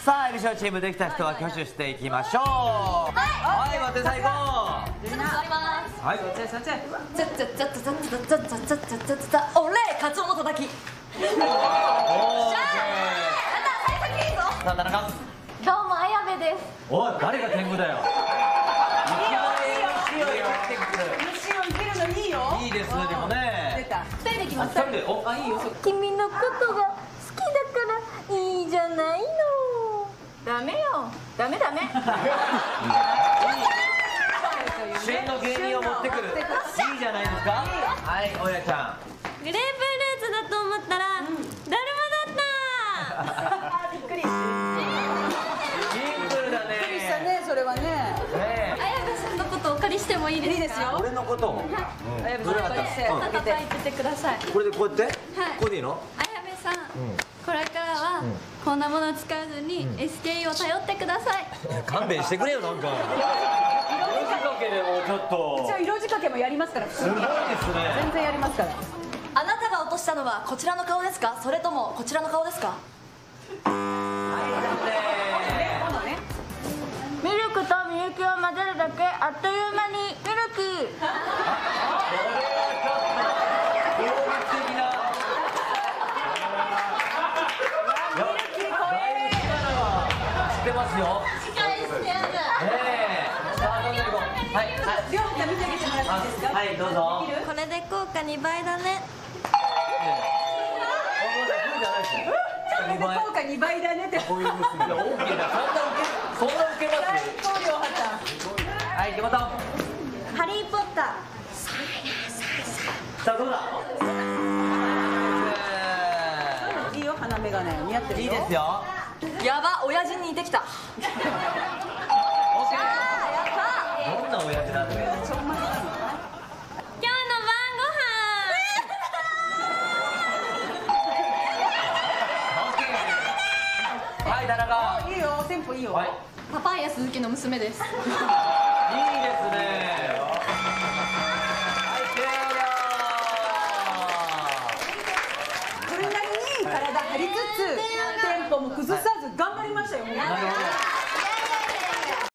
さあ、美少チームできた人は挙手していきましょう。はい、待って最後。 ちょっと座ります。 はい。 おれカツオのたたき。 さあ、田中。 どうも綾部です。 おい、誰が天狗だよ。いきなり MC をやってくる。 MC をいけるのいいよ。 いいですね、でもね。 出た。 二人で来ました。 二人で、お、 あ、いいよ。 君のことが好きだからいいじゃないの。ダメよ。ダメダメ。 旬の芸人を持ってくる。いいじゃないですか。はい、おやちゃん。 グレープフルーツだと思ったら、だるまだった。 びっくり。 シンプルだね。 びっくりしたね、それはね。 綾部さんのことお借りしてもいいですか。 いいですよ。 俺のことを。 綾部さん、お借りして。 叩いててください。 これでこうやって。 はい。 これでいいの。 綾部さん、これからはこんなもの使わずに SKE を頼ってください。 勘弁してくれよ、なんか。色仕掛けでもちょっと。 一応色仕掛けもやりますから。 すごいですね。 全然やりますから。 あなたが落としたのはこちらの顔ですか、それともこちらの顔ですか。ミルクとみゆきを混ぜるだけ、あっという間にミルキー。 知ってますよ。はい、 両方見てあげてもらっていいですか。 はい、どうぞ。 これで効果2倍だね。 効果2倍だねって。 こういう結びが OK だ。そんな受けます。 送料破はい、また。 ハリーポッター。 さあ、どうだ。 綻。いいよ、鼻眼鏡似合ってるよ。 いいですよ。 やば、親父に似てきた。 どんな親父なんだよ。 今日の晩ご飯。 はい、田中。 いいよ、テンポいいよ。 はい。 パパイヤ鈴木の娘です。 いいですね。はい、終了。 それなりに体張りつつテンポも崩さず頑張りましたよ。 なるほど。